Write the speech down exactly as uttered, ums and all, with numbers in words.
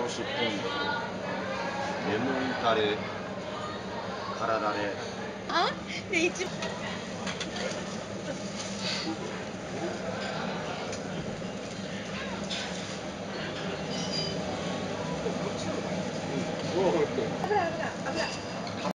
しポン酢、レモンタレ、辛だれ。 あ、で一。 うん。 危ない危ない危ない。